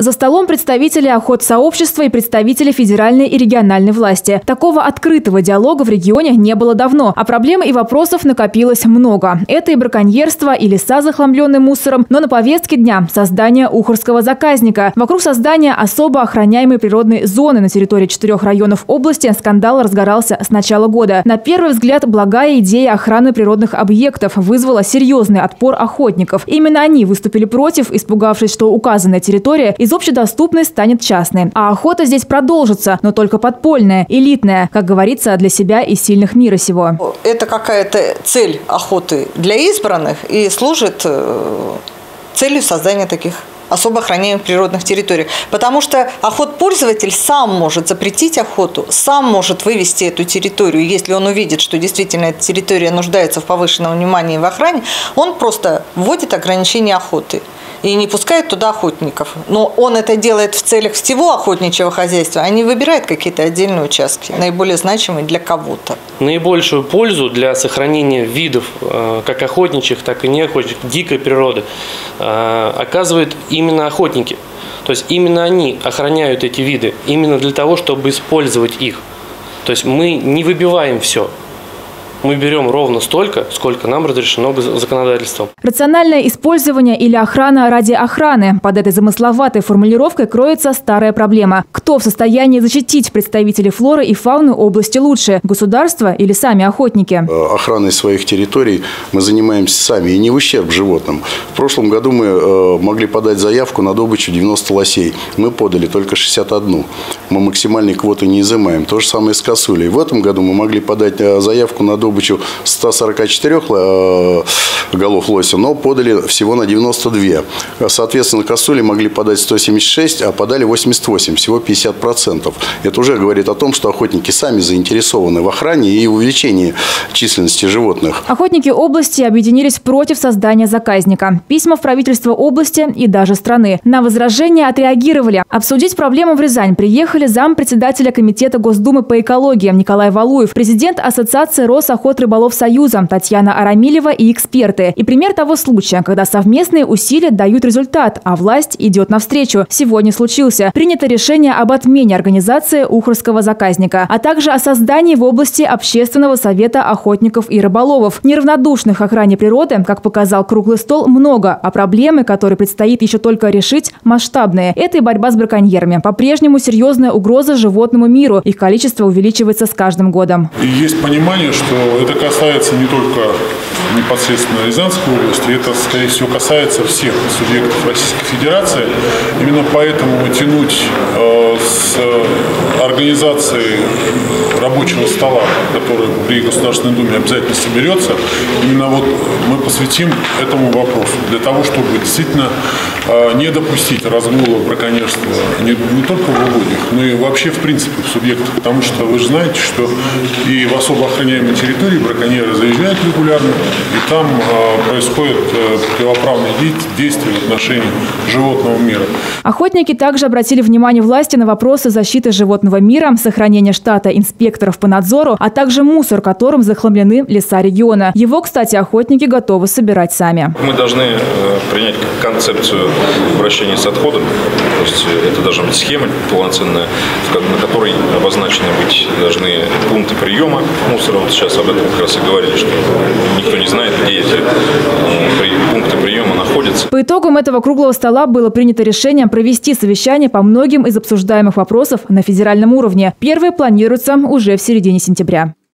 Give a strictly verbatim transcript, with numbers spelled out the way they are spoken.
За столом представители охотсообщества и представители федеральной и региональной власти. Такого открытого диалога в регионе не было давно, а проблем и вопросов накопилось много. Это и браконьерство, и леса, захламленные мусором, но на повестке дня создание Ухорского заказника. Вокруг создания особо охраняемой природной зоны на территории четырех районов области скандал разгорался с начала года. На первый взгляд, благая идея охраны природных объектов вызвала серьезный отпор охотников. Именно они выступили против, испугавшись, что указанная территория из общедоступной станет частной. А охота здесь продолжится, но только подпольная, элитная, как говорится, для себя и сильных мира сего. Это какая-то цель охоты для избранных и служит целью создания таких особо охраняемых природных территорий. Потому что охотпользователь сам может запретить охоту, сам может вывести эту территорию. Если он увидит, что действительно эта территория нуждается в повышенном внимании и в охране, он просто вводит ограничения охоты и не пускает туда охотников. Но он это делает в целях всего охотничьего хозяйства, а не выбирает какие-то отдельные участки, наиболее значимые для кого-то. Наибольшую пользу для сохранения видов, как охотничьих, так и неохотничьих, дикой природы, оказывают именно охотники. То есть именно они охраняют эти виды, именно для того, чтобы использовать их. То есть мы не выбиваем все. Мы берем ровно столько, сколько нам разрешено законодательством. Рациональное использование или охрана ради охраны. Под этой замысловатой формулировкой кроется старая проблема. Кто в состоянии защитить представителей флоры и фауны области лучше? Государство или сами охотники? Охраной своих территорий мы занимаемся сами и не в ущерб животным. В прошлом году мы могли подать заявку на добычу девяноста лосей. Мы подали только шестьдесят один. Мы максимальной квоты не изымаем. То же самое с косулей. В этом году мы могли подать заявку на добычу добычу ста сорока четырёх голов лося, но подали всего на девяносто две. Соответственно, косули могли подать сто семьдесят шесть, а подали восемьдесят восемь, всего пятьдесят процентов. Это уже говорит о том, что охотники сами заинтересованы в охране и увеличении численности животных. Охотники области объединились против создания заказника. Письма в правительство области и даже страны. На возражения отреагировали. Обсудить проблему в Рязань приехали зампредседателя комитета Госдумы по экологии Николай Валуев, президент Ассоциации Росохотрыболовсоюза Татьяна Арамилева и эксперты. И пример того случая, когда совместные усилия дают результат, а власть идет навстречу. Сегодня случился. Принято решение об отмене организации Ухорского заказника, а также о создании в области общественного совета охотников и рыболовов. Неравнодушных охране природы, как показал круглый стол, много, а проблемы, которые предстоит еще только решить, масштабные. Это и борьба с браконьерами. По-прежнему серьезная угроза животному миру. Их количество увеличивается с каждым годом. И есть понимание, что это касается не только непосредственно Рязанской области, это, скорее всего, касается всех субъектов Российской Федерации. Именно поэтому тянуть э, с организацией рабочего стола, который при Государственной Думе обязательно соберется, именно вот мы посвятим этому вопросу, для того, чтобы действительно э, не допустить разгула браконьерства не, не только в угодьях, но и вообще в принципе в субъектах, потому что вы же знаете, что и в особо охраняемой территории браконьеры заезжают регулярно, и там э, происходят э, противоправные действия в отношении животного мира. Охотники также обратили внимание власти на вопросы защиты животного мира, сохранения штата инспекторов по надзору, а также мусор, которым захламлены леса региона. Его, кстати, охотники готовы собирать сами. Мы должны э, принять концепцию обращения с отходом. То есть это должна быть схема полноценная, на которой обозначены быть должны пункты приема мусора. Вот сейчас об этом как раз и говорили, что никто не знает, где эти пункты приема находятся. По итогам этого круглого стола было принято решение провести совещание по многим из обсуждаемых вопросов на федеральном уровне. Первые планируются уже в середине сентября.